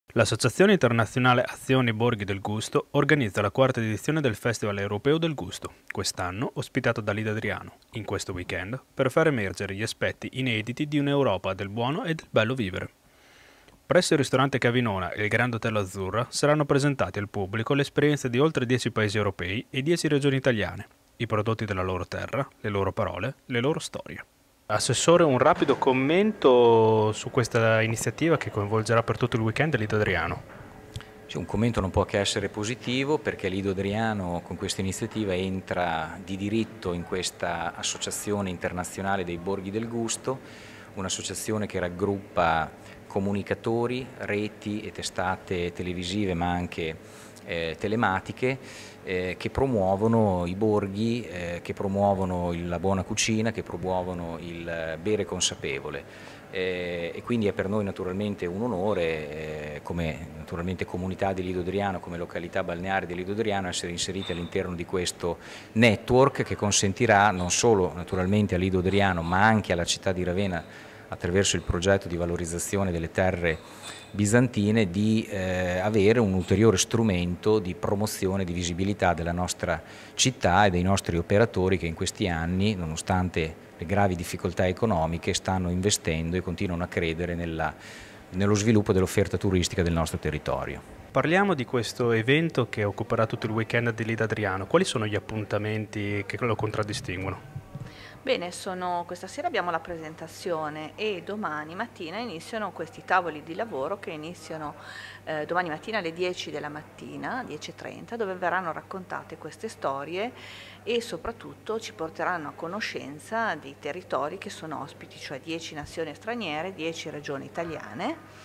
L'Associazione Internazionale Azioni Borghi del Gusto organizza la quarta edizione del Festival Europeo del Gusto, quest'anno ospitato da Lida Adriano, in questo weekend, per far emergere gli aspetti inediti di un'Europa del buono e del bello vivere. Presso il ristorante Cavinona e il Grand Hotel Azzurra saranno presentati al pubblico le esperienze di oltre 10 paesi europei e 10 regioni italiane, i prodotti della loro terra, le loro parole, le loro storie. Assessore, un rapido commento su questa iniziativa che coinvolgerà per tutto il weekend Lido Adriano. Sì, un commento non può che essere positivo, perché Lido Adriano con questa iniziativa entra di diritto in questa associazione internazionale dei Borghi del Gusto, un'associazione che raggruppa comunicatori, reti e testate televisive ma anche telematiche che promuovono i borghi, che promuovono la buona cucina, che promuovono il bere consapevole. E quindi è per noi naturalmente un onore, come naturalmente comunità di Lido Adriano, come località balneare di Lido Adriano, essere inseriti all'interno di questo network che consentirà non solo naturalmente a Lido Adriano ma anche alla città di Ravenna, attraverso il progetto di valorizzazione delle terre bizantine, di avere un ulteriore strumento di promozione, di visibilità della nostra città e dei nostri operatori che in questi anni, nonostante le gravi difficoltà economiche, stanno investendo e continuano a credere nello sviluppo dell'offerta turistica del nostro territorio. Parliamo di questo evento che occuperà tutto il weekend di Lido Adriano. Quali sono gli appuntamenti che lo contraddistinguono? Bene, questa sera abbiamo la presentazione e domani mattina iniziano questi tavoli di lavoro che iniziano domani mattina alle 10 della mattina, 10:30, dove verranno raccontate queste storie e soprattutto ci porteranno a conoscenza di territori che sono ospiti, cioè 10 nazioni straniere, 10 regioni italiane,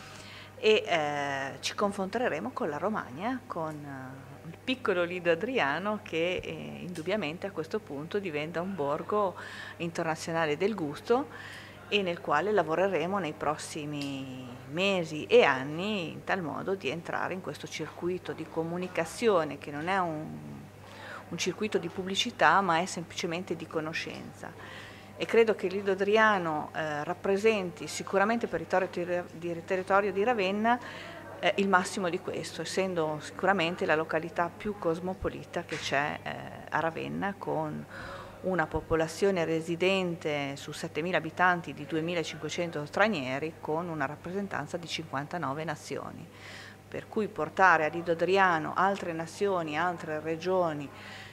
e ci confronteremo con la Romagna, con il piccolo Lido Adriano che indubbiamente a questo punto diventa un borgo internazionale del gusto e nel quale lavoreremo nei prossimi mesi e anni in tal modo di entrare in questo circuito di comunicazione che non è un circuito di pubblicità ma è semplicemente di conoscenza. E credo che Lido Adriano rappresenti sicuramente per il territorio di Ravenna il massimo di questo, essendo sicuramente la località più cosmopolita che c'è a Ravenna, con una popolazione residente su 7.000 abitanti di 2.500 stranieri, con una rappresentanza di 59 nazioni. Per cui portare a Lido Adriano altre nazioni, altre regioni,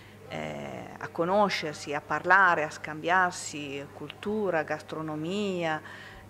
a conoscersi, a parlare, a scambiarsi cultura, gastronomia,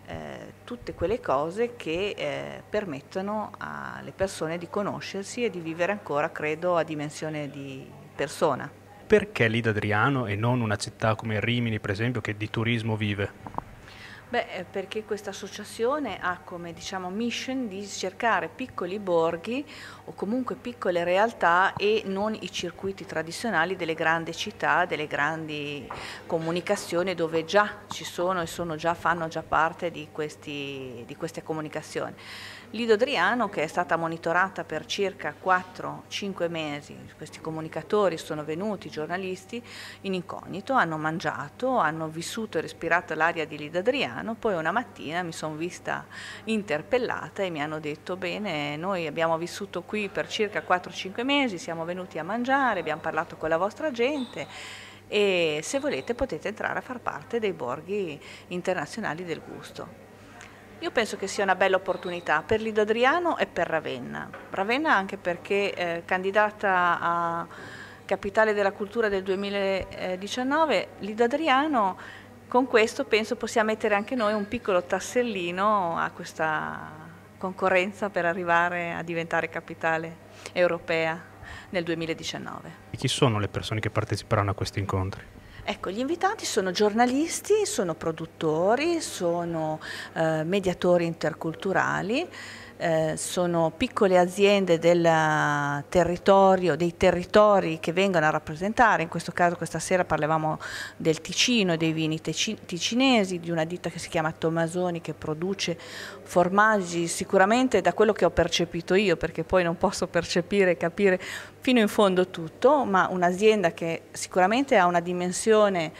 tutte quelle cose che permettono alle persone di conoscersi e di vivere ancora, credo, a dimensione di persona. Perché Lido Adriano e non una città come Rimini, per esempio, che di turismo vive? Beh, perché questa associazione ha come mission di cercare piccoli borghi o comunque piccole realtà e non i circuiti tradizionali delle grandi città, delle grandi comunicazioni dove già ci sono e fanno già parte di queste comunicazioni. Lido Adriano, che è stata monitorata per circa 4-5 mesi, questi comunicatori sono venuti, giornalisti, in incognito, hanno mangiato, hanno vissuto e respirato l'aria di Lido Adriano, poi una mattina mi sono vista interpellata e mi hanno detto: bene, noi abbiamo vissuto qui per circa 4-5 mesi, siamo venuti a mangiare, abbiamo parlato con la vostra gente e se volete potete entrare a far parte dei borghi internazionali del gusto. Io penso che sia una bella opportunità per Lido Adriano e per Ravenna. Ravenna anche perché candidata a Capitale della Cultura del 2019, Lido Adriano, con questo penso possiamo mettere anche noi un piccolo tassellino a questa concorrenza per arrivare a diventare capitale europea nel 2019. E chi sono le persone che parteciperanno a questi incontri? Ecco, gli invitati sono giornalisti, sono produttori, sono mediatori interculturali, sono piccole aziende del territorio, dei territori che vengono a rappresentare. In questo caso questa sera parlavamo del Ticino e dei vini ticinesi, di una ditta che si chiama Tommasoni che produce formaggi, sicuramente da quello che ho percepito io, perché poi non posso percepire e capire fino in fondo tutto, ma un'azienda che sicuramente ha una dimensione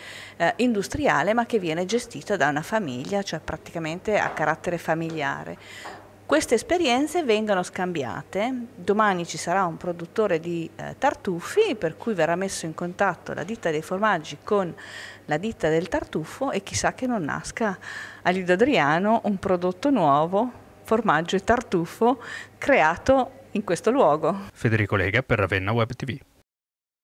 industriale ma che viene gestita da una famiglia, cioè praticamente a carattere familiare. Queste esperienze vengono scambiate, domani ci sarà un produttore di tartufi per cui verrà messo in contatto la ditta dei formaggi con la ditta del tartufo e chissà che non nasca a Lido Adriano un prodotto nuovo, formaggio e tartufo, creato in questo luogo. Federico Lega per Ravenna Web TV.